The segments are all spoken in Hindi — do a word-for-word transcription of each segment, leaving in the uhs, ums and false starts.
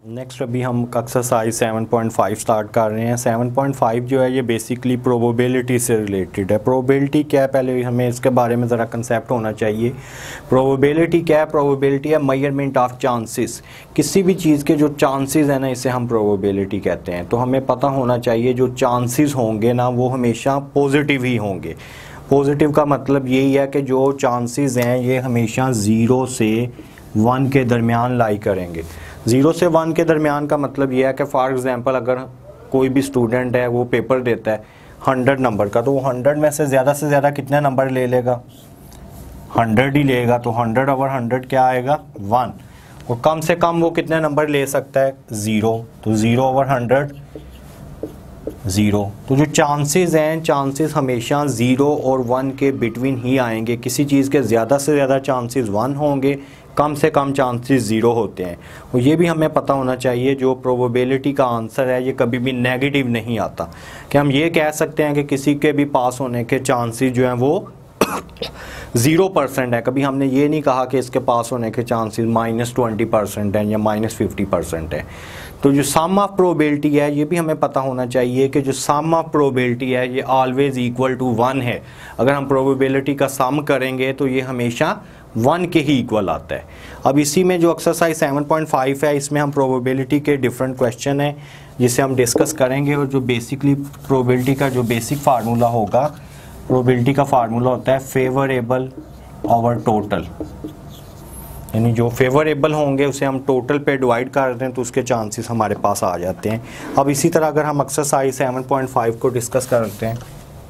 नेक्स्ट अभी हम exercise seven point five start कर रहे हैं। सेवन पॉइंट फाइव जो है ये बेसिकली प्रोबेबिलिटी से रिलेटेड है। प्रोबेबिलिटी क्या है, पहले हमें इसके बारे में ज़रा कंसेप्ट होना चाहिए। प्रोबेबिलिटी क्या है? प्रोबेबिलिटी है मेजरमेंट ऑफ चांसेस। किसी भी चीज़ के जो चांसेस है ना, इसे हम प्रोबेबिलिटी कहते हैं। तो हमें पता होना चाहिए जो चांसेस होंगे ना वो हमेशा पॉजिटिव ही होंगे। पॉजिटिव का मतलब यही है कि जो चांसेस हैं ये हमेशा ज़ीरो से वन के दरमियान लाई करेंगे। ज़ीरो से वन के दरमियान का मतलब यह है कि फॉर एग्ज़ाम्पल अगर कोई भी स्टूडेंट है वो पेपर देता है हंड्रेड नंबर का, तो वो हंड्रेड में से ज़्यादा से ज़्यादा कितने नंबर ले लेगा? हंड्रेड ही लेगा। तो हंड्रेड ओवर हंड्रेड क्या आएगा? वन। और कम से कम वो कितने नंबर ले सकता है? ज़ीरो। तो ज़ीरो ओवर हंड्रेड ज़ीरो। तो जो चांसेस हैं, चांसेस हमेशा ज़ीरो और वन के बिटवीन ही आएंगे। किसी चीज़ के ज़्यादा से ज़्यादा चांसेस वन होंगे, कम से कम चांसेस ज़ीरो होते हैं। और ये भी हमें पता होना चाहिए जो प्रोबेबिलिटी का आंसर है ये कभी भी नेगेटिव नहीं आता। कि हम ये कह सकते हैं कि किसी के भी पास होने के चांसेस जो हैं वो ज़ीरो परसेंट है। कभी हमने ये नहीं कहा कि इसके पास होने के चांसेस माइनस ट्वेंटी परसेंट हैं या माइनस फिफ्टी परसेंट है। तो जो सम ऑफ प्रोबेबिलिटी है ये भी हमें पता होना चाहिए कि जो सम ऑफ प्रोबेबिलिटी है ये ऑलवेज इक्वल टू वन है। अगर हम प्रोबेबिलिटी का सम करेंगे तो ये हमेशा वन के ही इक्वल आता है। अब इसी में जो एक्सरसाइज सेवन पॉइंट फाइव है इसमें हम प्रोबेबिलिटी के डिफरेंट क्वेश्चन हैं जिसे हम डिस्कस करेंगे। और जो बेसिकली प्रोबेबिलिटी का जो बेसिक फार्मूला होगा, प्रोबेबिलिटी का फार्मूला होता है फेवरेबल ओवर टोटल। यानी जो फेवरेबल होंगे उसे हम टोटल पे डिवाइड कर दें तो उसके चांसेस हमारे पास आ जाते हैं। अब इसी तरह अगर हम एक्सरसाइज सेवन पॉइंट फाइव को डिस्कस करते हैं,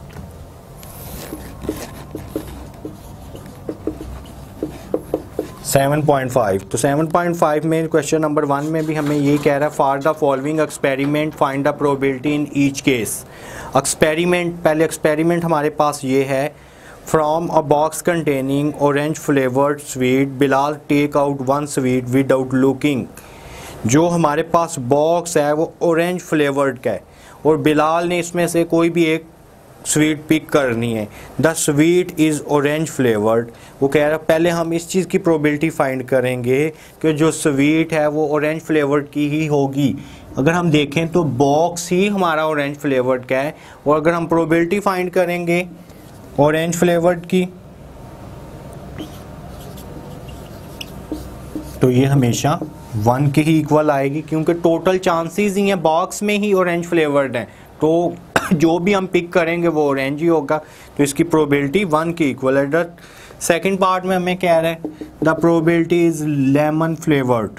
सेवन पॉइंट फाइव, तो सेवन पॉइंट फाइव में क्वेश्चन नंबर वन में भी हमें ये कह रहा है for the following experiment find the probability in each case. Experiment, पहले एक्सपेरिमेंट हमारे पास ये है from a box containing orange flavoured sweet बिलाल take out one sweet without looking. जो हमारे पास बॉक्स है वो ऑरेंज फ्लेवर्ड का है और बिलाल ने इसमें से कोई भी एक स्वीट पिक करनी है। The sweet is orange flavoured. वो कह रहा है पहले हम इस चीज़ की प्रोबेबिलिटी फाइंड करेंगे कि जो स्वीट है वो ऑरेंज फ्लेवर्ड की ही होगी। अगर हम देखें तो बॉक्स ही हमारा ऑरेंज फ्लेवर्ड का है और अगर हम प्रोबेबिलिटी फाइंड करेंगे ऑरेंज फ्लेवर्ड की तो ये हमेशा वन के ही इक्वल आएगी क्योंकि टोटल चांसेस ही हैं, बॉक्स में ही ऑरेंज फ्लेवर्ड हैं तो जो भी हम पिक करेंगे वो ऑरेंज ही होगा। तो इसकी प्रोबेबिलिटी वन के इक्वल है। सेकंड पार्ट में हमें कह रहा है the probability is lemon flavoured,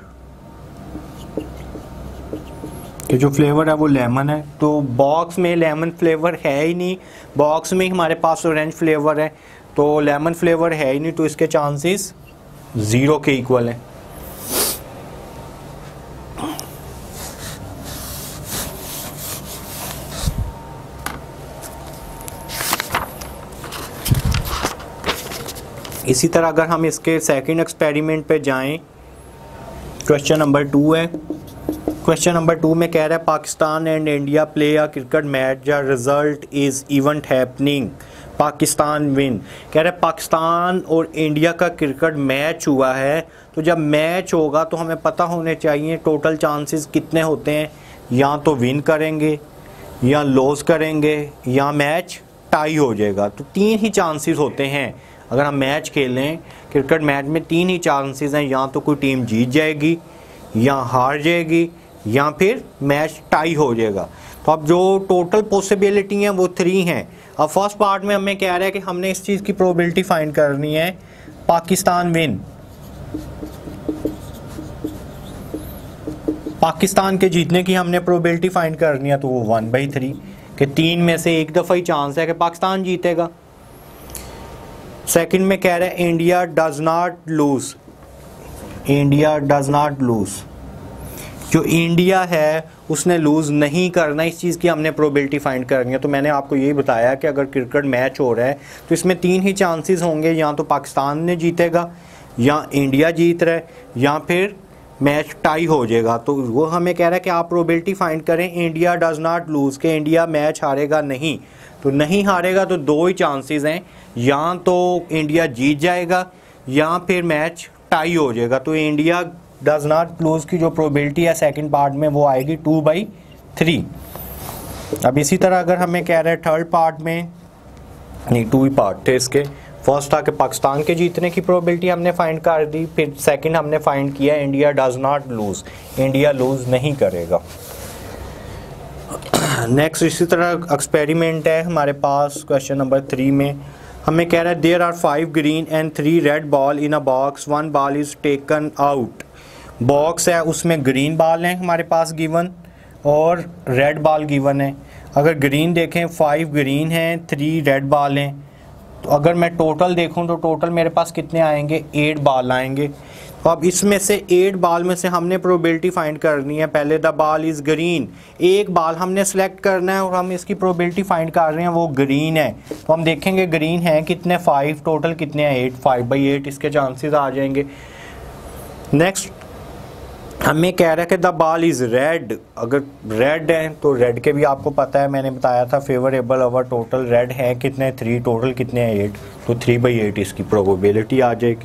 कि जो फ्लेवर है वो लेमन है। तो बॉक्स में लेमन फ्लेवर है ही नहीं, बॉक्स में ही हमारे पास ऑरेंज फ्लेवर है तो लेमन फ्लेवर है ही नहीं, तो इसके चांसेस ज़ीरो के इक्वल हैं। इसी तरह अगर हम इसके सेकंड एक्सपेरिमेंट पे जाएं, क्वेश्चन नंबर टू है। क्वेश्चन नंबर टू में कह रहा है Pakistan and India play a cricket match the result is event happening Pakistan win. कह रहा है पाकिस्तान और इंडिया का क्रिकेट मैच हुआ है, तो जब मैच होगा तो हमें पता होने चाहिए टोटल चांसेस कितने होते हैं। या तो विन करेंगे या लॉस करेंगे या मैच टाई हो जाएगा। तो तीन ही चांसेस होते हैं। अगर हम मैच खेलें क्रिकेट मैच में तीन ही चांसेस हैं, या तो कोई टीम जीत जाएगी या हार जाएगी या फिर मैच टाई हो जाएगा। तो अब जो टोटल पॉसिबिलिटी हैं वो थ्री हैं। अब फर्स्ट पार्ट में हमें कह रहा है कि हमने इस चीज़ की प्रोबेबिलिटी फाइंड करनी है पाकिस्तान विन, पाकिस्तान के जीतने की हमने प्रोबेबिलिटी फाइंड करनी है। तो वो वन बाई थ्री कि तीन में से एक दफ़ा ही चांस है कि पाकिस्तान जीतेगा। सेकंड में कह रहा है India does not lose, India does not lose, जो इंडिया है उसने लूज़ नहीं करना, इस चीज़ की हमने प्रोबेबिलिटी फाइंड करनी है। तो मैंने आपको ये बताया कि अगर क्रिकेट मैच हो रहा है तो इसमें तीन ही चांसेस होंगे, या तो पाकिस्तान ने जीतेगा या इंडिया जीत रहा है या फिर मैच टाई हो जाएगा। तो वो हमें कह रहा है कि आप प्रोबेबिलिटी फाइंड करें इंडिया डज नॉट लूज़, के इंडिया मैच हारेगा नहीं। तो नहीं हारेगा तो दो ही चांसेस हैं, या तो इंडिया जीत जाएगा या फिर मैच टाई हो जाएगा। तो इंडिया डज नॉट लूज की जो प्रोबेबिलिटी है सेकंड पार्ट में वो आएगी टू बाई थ्री। अब इसी तरह अगर हमें कह रहे हैं थर्ड पार्ट में, नहीं टू ही पार्ट थे इसके, फर्स्ट था कि पाकिस्तान के जीतने की प्रोबेबिलिटी हमने फाइंड कर दी, फिर सेकंड हमने फाइंड किया India does not lose, India lose नहीं करेगा। नेक्स्ट इसी तरह एक्सपेरिमेंट है हमारे पास क्वेश्चन नंबर थ्री में, हमें कह रहा है there are five green and three red ball in a box, one ball is taken out. Box है उसमें ग्रीन बॉल हैं हमारे पास गिवन और रेड बॉल गिवन है। अगर ग्रीन देखें फाइव ग्रीन हैं, थ्री रेड बॉल हैं, तो अगर मैं टोटल देखूं तो टोटल मेरे पास कितने आएंगे, एट बॉल आएंगे। तो अब इसमें से एट बॉल में से हमने प्रोबेबिलिटी फाइंड करनी है। पहले द बॉल इज़ ग्रीन, एक बॉल हमने सेलेक्ट करना है और हम इसकी प्रोबेबिलिटी फाइंड कर रहे हैं, वो ग्रीन है। तो हम देखेंगे ग्रीन है कितने, फाइव, टोटल कितने हैं एट, फाइव बाई एट इसके चांसेस आ जाएंगे। नेक्स्ट हमें कह रहा है कि द बॉल इज़ रेड, अगर रेड है तो रेड के भी आपको पता है, मैंने बताया था फेवरेबल ओवर टोटल, रेड है कितने थ्री, टोटल कितने हैं एट, तो थ्री बाई एट इसकी प्रोबेबिलिटी आ जाएगी।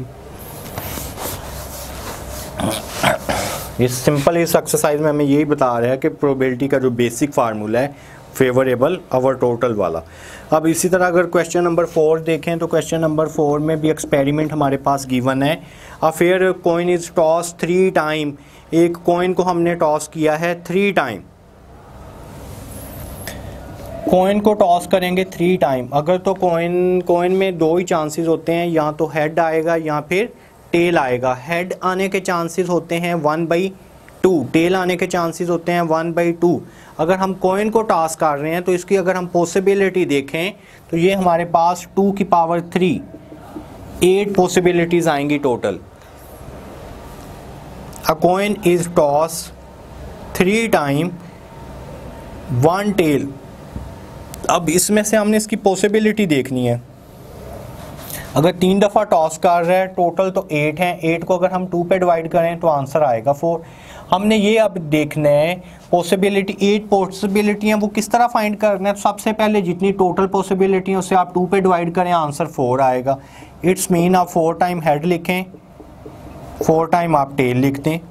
इस सिंपल इस एक्सरसाइज में हमें यही बता रहा है कि प्रोबेबिलिटी का जो बेसिक फार्मूला है फेवरेबल ओवर टोटल वाला। अब इसी तरह अगर क्वेश्चन नंबर फोर देखें तो क्वेश्चन नंबर फोर में भी एक्सपेरिमेंट हमारे पास गिवन है। A fair coin is toss three time, एक कॉइन को हमने टॉस किया है थ्री टाइम, कॉइन को टॉस करेंगे थ्री टाइम। अगर तो कॉइन कॉइन में दो ही चांसेस होते हैं, या तो हेड आएगा या फिर टेल आएगा। हेड आने के चांसेस होते हैं वन बाई टू, टेल आने के चांसेस होते हैं वन बाई टू। अगर हम कॉइन को टॉस कर रहे हैं तो इसकी अगर हम पॉसिबिलिटी देखें तो ये हमारे पास टू की पावर थ्री, एट पॉसिबिलिटीज आएंगी total. A coin is toss three time, one tail. अब इसमें से हमने इसकी पॉसिबिलिटी देखनी है। अगर तीन दफ़ा टॉस कर रहा है टोटल तो एट हैं, एट को अगर हम टू पे डिवाइड करें तो आंसर आएगा फोर। हमने ये अब देखना है पॉसिबिलिटी, एट पॉसिबिलिटी हैं वो किस तरह फाइंड करना है। तो सबसे पहले जितनी टोटल पॉसिबिलिटी है उससे आप टू पे डिवाइड करें, आंसर फोर आएगा। इट्स मीन आप फोर टाइम हेड लिखें, फोर टाइम आप टेल लिखते हैं।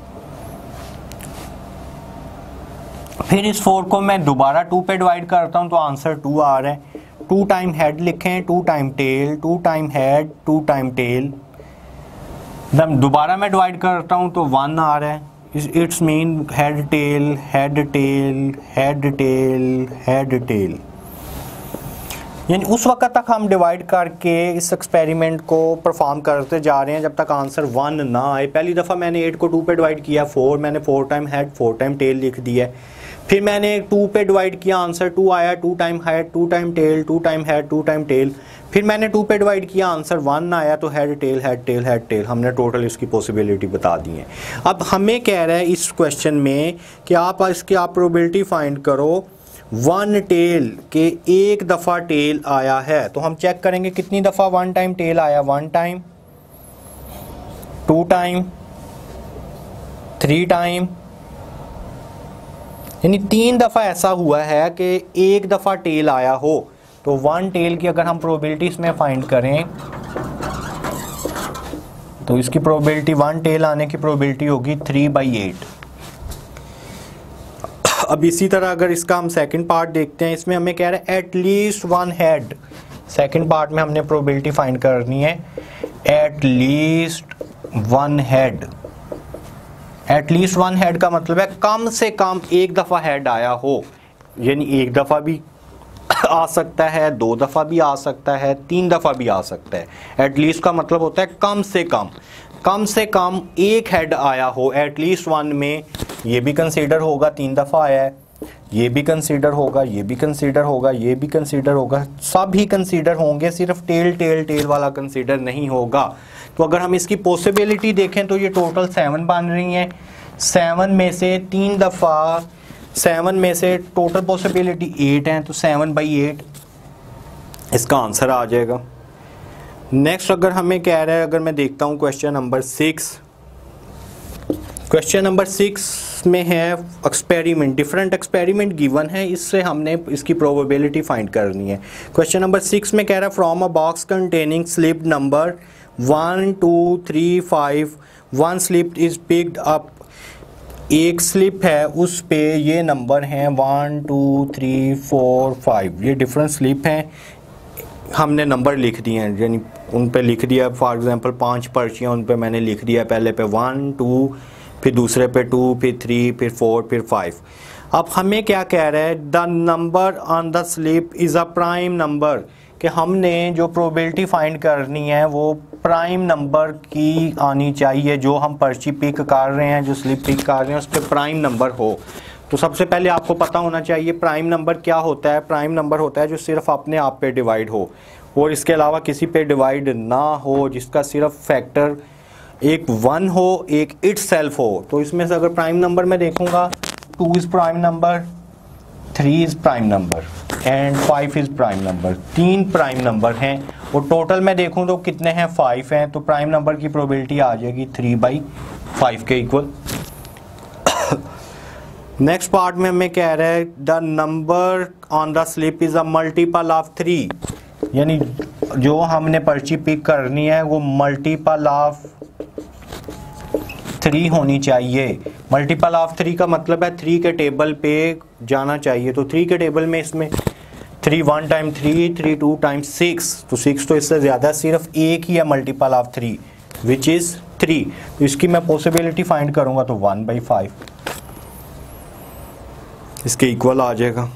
फिर इस फोर को मैं दोबारा टू पे डिवाइड करता हूं तो आंसर टू आ रहा है। टू टाइम हेड लिखें, two time tail, two time head, two time tail. जब दोबारा मैं डिवाइड करता हूं तो वन आ रहा है। It's mean head tail, head tail, head tail, head tail. यानी उस वक्त तक हम डिवाइड करके इस एक्सपेरिमेंट को परफॉर्म करते जा रहे हैं जब तक आंसर वन ना आए। पहली दफ़ा मैंने एट को टू पे डिवाइड किया, फोर, मैंने four time head, four time tail लिख दिया। फिर मैंने टू पे डिवाइड किया, आंसर टू आया, two time head, two time tail, two time head, two time tail. फिर मैंने टू पे डिवाइड किया, आंसर वन आया, तो head tail head tail head tail, हमने टोटल इसकी पॉसिबिलिटी बता दी है। अब हमें कह रहा है इस क्वेश्चन में कि आप इसकी आप प्रोबेबिलिटी फाइंड करो वन टेल के एक दफ़ा टेल आया है। तो हम चेक करेंगे कितनी दफ़ा वन टाइम टेल आया, one time, two time, three time, यानी तीन दफ़ा ऐसा हुआ है कि एक दफ़ा टेल आया हो। तो वन टेल की अगर हम प्रोबेबिलिटी इसमें फाइंड करें तो इसकी प्रोबेबिलिटी, वन टेल आने की प्रोबेबिलिटी होगी थ्री बाई एट। अब इसी तरह अगर इसका हम सेकंड पार्ट देखते हैं, इसमें हमें कह रहा है at least one head. Second part में हमने प्रोबेबिलिटी फाइंड करनी है at least one head. At least one head का मतलब है कम से कम एक दफ़ा हेड आया हो, यानी एक दफ़ा भी आ सकता है, दो दफ़ा भी आ सकता है, तीन दफ़ा भी आ सकता है। एट लीस्ट का मतलब होता है कम से कम, कम से कम एक हेड आया हो एट लीस्ट वन में। ये भी कंसीडर होगा, तीन दफ़ा आया है, ये भी कंसीडर होगा, ये भी कंसीडर होगा, ये भी कंसीडर होगा, सब ही कंसीडर होंगे, सिर्फ टेल टेल टेल वाला कंसीडर नहीं होगा। तो अगर हम इसकी पॉसिबिलिटी देखें तो ये टोटल सेवन बन रही हैं। सेवन में से तीन दफ़ा, सेवन में से टोटल पॉसिबिलिटी एट हैं, तो सेवन बाई एट इसका आंसर आ जाएगा। नेक्स्ट अगर हमें कह रहा है, अगर मैं देखता हूँ question number six, question number six में है एक्सपेरिमेंट, डिफरेंट एक्सपेरिमेंट गिवन है, इससे हमने इसकी प्रोबेबिलिटी फाइंड करनी है। क्वेश्चन नंबर सिक्स में कह रहा है from a box containing slip number one two three five, one slip is picked up, एक स्लिप है उस पे ये नंबर हैं one two three four five, ये डिफरेंट स्लिप हैं, हमने नंबर लिख दिए हैं, यानी उन पे लिख दिया। फॉर एग्जांपल पांच पर्चियाँ उन पे मैंने लिख दिया, पहले पे वन टू, फिर दूसरे पे टू, फिर थ्री, फिर फोर, फिर फाइव। अब हमें क्या कह रहा है, the number on the slip is a prime number, कि हमने जो प्रोबेबिलिटी फाइंड करनी है वो प्राइम नंबर की आनी चाहिए, जो हम पर्ची पिक कर रहे हैं, जो स्लिप पिक कर रहे हैं उस पर प्राइम नंबर हो। तो सबसे पहले आपको पता होना चाहिए प्राइम नंबर क्या होता है। प्राइम नंबर होता है जो सिर्फ अपने आप पे डिवाइड हो और इसके अलावा किसी पे डिवाइड ना हो, जिसका सिर्फ फैक्टर एक वन हो, एक इट सेल्फ हो। तो इसमें से अगर प्राइम नंबर में देखूंगा, two is prime number, three is prime number and five is prime number. तीन प्राइम नंबर हैं और टोटल में देखूं तो कितने हैं, फाइव हैं। तो प्राइम नंबर की प्रोबेबिलिटी आ जाएगी थ्री बाई फाइव के इक्वल। नेक्स्ट पार्ट में हमें कह रहा है the number on the slip is a multiple of three, यानी जो हमने पर्ची पिक करनी है वो मल्टीपल ऑफ थ्री होनी चाहिए। मल्टीपल ऑफ थ्री का मतलब है थ्री के टेबल पे जाना चाहिए। तो थ्री के टेबल में इसमें three one time three, three two time six, तो सिक्स तो इससे ज़्यादा, सिर्फ एक ही है multiple of three which is three. तो इसकी मैं पॉसिबिलिटी फाइंड करूँगा तो वन बाई फाइव इसके इक्वल आ जाएगा।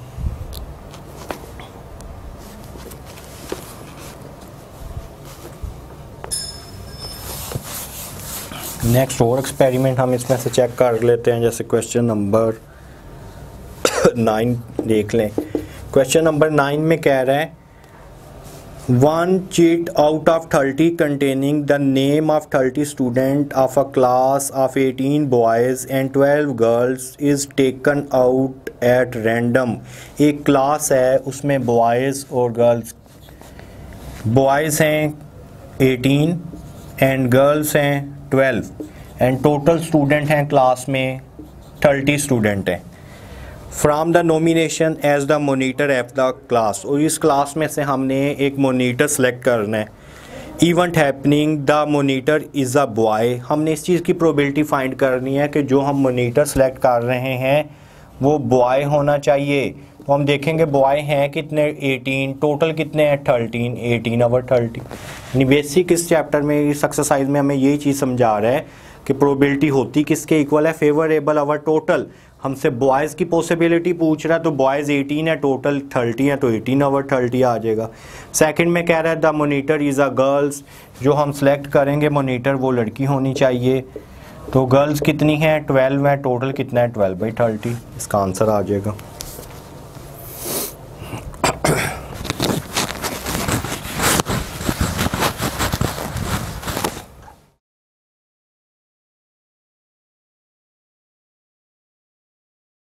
नेक्स्ट और एक्सपेरिमेंट हम इसमें से चेक कर लेते हैं, जैसे क्वेश्चन नंबर नाइन देख लें। क्वेश्चन नंबर नाइन में कह रहा है one chit out of thirty containing the name of thirty student of a class of eighteen boys and twelve girls is taken out at random. एक क्लास है उसमें बॉयज़ और गर्ल्स, बॉयज़ हैं एटीन एंड गर्ल्स हैं ट्वेल्व एंड टोटल स्टूडेंट हैं क्लास में थर्टी स्टूडेंट हैं। From the nomination as the monitor of the class, और इस क्लास में से हमने एक मोनीटर सेलेक्ट करना है। Event happening the monitor is a boy, हमने इस चीज़ की प्रोबेबिलिटी फाइंड करनी है कि जो हम मोनीटर सेलेक्ट कर रहे हैं वो बॉय होना चाहिए। तो हम देखेंगे बॉय हैं कितने, एटीन, टोटल कितने हैं थर्टीन, एटीन ओवर थर्टी। यानी बेसिक इस चैप्टर में, इस एक्सरसाइज में हमें यही चीज़ समझा रहा है कि प्रोबेबिलिटी होती किसके इक्वल है, फेवरेबल ओवर टोटल। हमसे बॉयज़ की पॉसिबिलिटी पूछ रहा है तो बॉयज़ एटीन है, टोटल थर्टी है, तो एटीन ओवर थर्टी आ जाएगा। सेकंड में कह रहा है the monitor is a girls, जो हम सेलेक्ट करेंगे मोनीटर वो लड़की होनी चाहिए। तो गर्ल्स कितनी हैं, ट्वेल्व है, टोटल कितना है ट्वेल्व बाई थर्टी, इसका आंसर आ जाएगा।